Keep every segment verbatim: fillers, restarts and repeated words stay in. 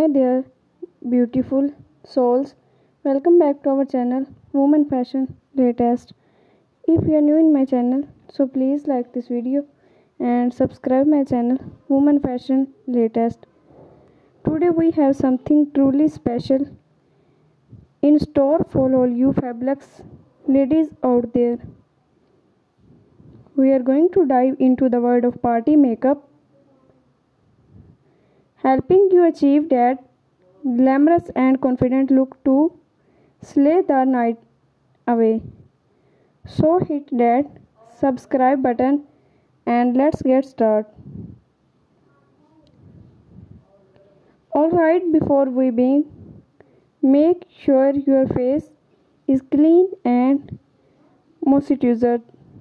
Hi there, beautiful souls. Welcome back to our channel, Woman Fashion Latest. If you are new in my channel, so please like this video and subscribe my channel, Woman Fashion Latest. Today we have something truly special in store for all you fabulous ladies out there. We are going to dive into the world of party makeup, helping you achieve that glamorous and confident look to slay the night away. So hit that subscribe button and let's get started. Alright, before we begin, make sure your face is clean and moisturized.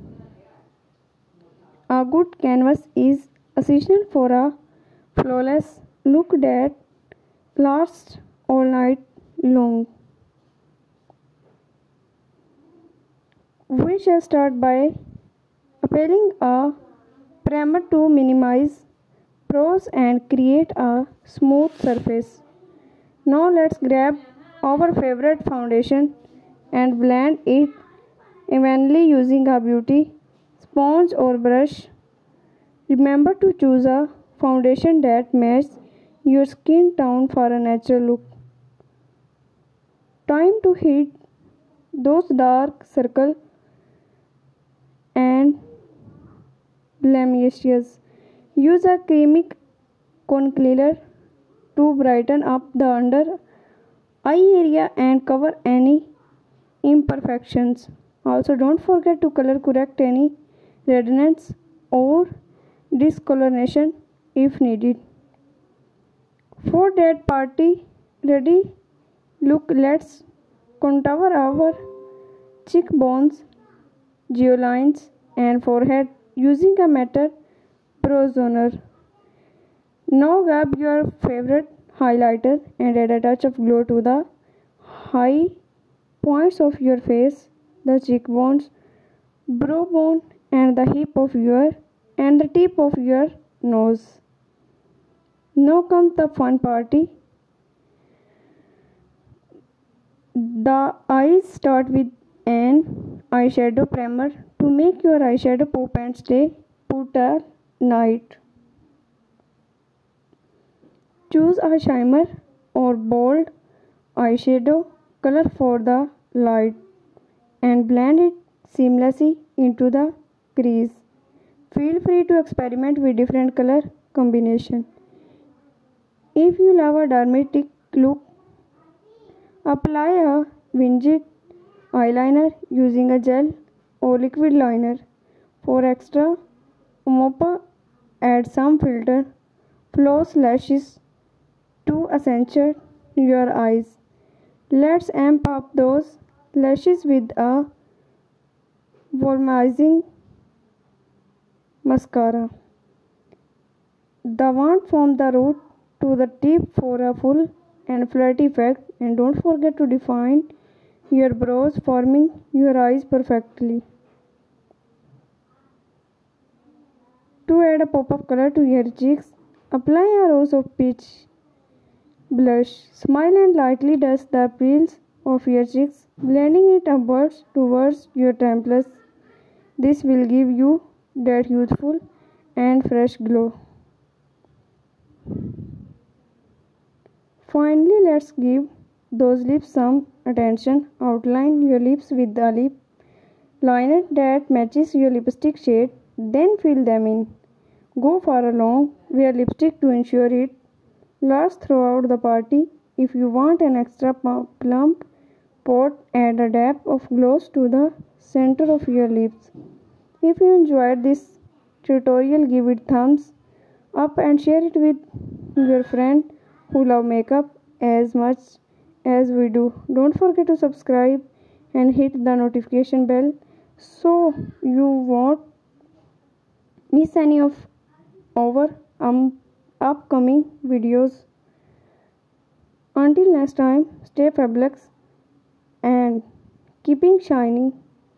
A good canvas is essential for a flawless look that lasts all night long. We shall start by applying a primer to minimize pores and create a smooth surface. Now let's grab our favorite foundation and blend it evenly using a beauty sponge or brush. Remember to choose a foundation that matches your skin tone for a natural look. Time to hit those dark circles and blemishes. Use a creamy concealer to brighten up the under eye area and cover any imperfections. Also, don't forget to color correct any redness or discoloration if needed. For that party ready look, let's contour our cheekbones, jawlines, and forehead using a matte bronzer. Now grab your favorite highlighter and add a touch of glow to the high points of your face, the cheekbones, brow bone, and the hip of your and the tip of your nose. Now comes the fun party. The eyes start with an eyeshadow primer to make your eyeshadow pop and stay put all night. Choose a shimmer or bold eyeshadow color for the light and blend it seamlessly into the crease. Feel free to experiment with different color combination. If you love a dramatic look, apply a winged eyeliner using a gel or liquid liner. For extra oomph, add some filter floss lashes to accentuate your eyes. Let's amp up those lashes with a volumizing mascara. The wand from the root to the tip for a full and flat effect, and don't forget to define your brows, forming your eyes perfectly. To add a pop of color to your cheeks, apply a rose of peach blush. Smile and lightly dust the peels of your cheeks, blending it upwards towards your temples. This will give you that youthful and fresh glow. Finally, let's give those lips some attention. Outline your lips with the lip liner that matches your lipstick shade, then fill them in. Go for a long wear lipstick to ensure it lasts throughout the party. If you want an extra plump pot, add a dab of gloss to the center of your lips. If you enjoyed this tutorial, give it thumbs up and share it with your friend who love makeup as much as we do. Don't forget to subscribe and hit the notification bell so you won't miss any of our um, upcoming videos. Until next time, stay fabulous and keeping shining.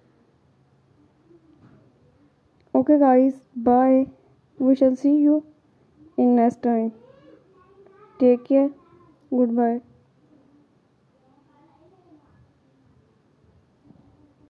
Okay guys, bye. We shall see you in next time. Take care. Goodbye.